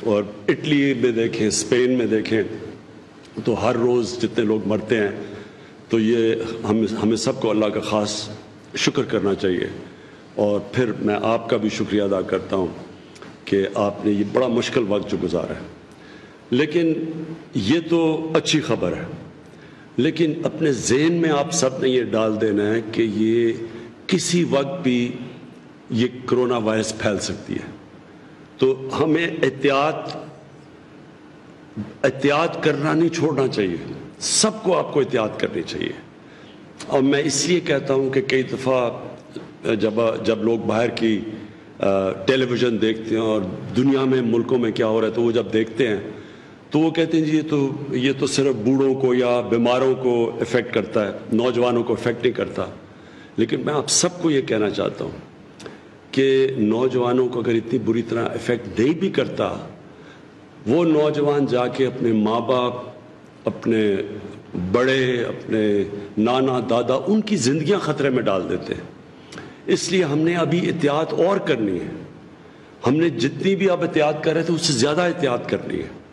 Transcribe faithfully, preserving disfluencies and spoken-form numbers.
اور اٹلی میں دیکھیں، اسپین میں دیکھیں تو ہر روز جتنے لوگ مرتے ہیں، تو یہ ہم ہمیں سب کو اللہ کا خاص شکر کرنا چاہیے. اور پھر میں آپ کا بھی شکریہ ادا کرتا ہوں کہ آپ نے یہ بڑا مشکل وقت جو گزارا ہے. لیکن یہ تو اچھی خبر ہے، لیکن اپنے ذہن میں آپ سب نے یہ ڈال دینا ہے کہ یہ کسی وقت بھی یہ کرونا وائرس پھیل سکتی ہے. تو ہمیں احتیاط احتیاط کرنا نہیں چھوڑنا چاہیے. سب کو آپ کو احتیاط کرنی چاہیے. اور میں اس لیے کہتا ہوں کہ کئی دفعہ جب جب لوگ باہر کی ٹیلی ویژن دیکھتے ہیں اور دنیا میں ملکوں میں کیا ہو رہا ہے تو وہ جب دیکھتے ہیں تو وہ کہتے ہیں جی یہ تو یہ تو صرف بوڑھوں کو یا بیماروں کو افیکٹ کرتا ہے، نوجوانوں کو افیکٹ نہیں کرتا. لیکن میں آپ سب کو یہ کہنا چاہتا ہوں کہ نوجوانوں کو اگر اتنی بری طرح افیکٹ نہیں بھی کرتا، وہ نوجوان جا کے اپنے ماں باپ، اپنے بڑے، اپنے نانا دادا، ان کی زندگیاں خطرے میں ڈال دیتے ہیں. اس لیے ہم نے ابھی احتیاط اور کرنی ہے. ہم نے جتنی بھی اب احتیاط کر رہے تھے اس سے زیادہ احتیاط کرنی ہے.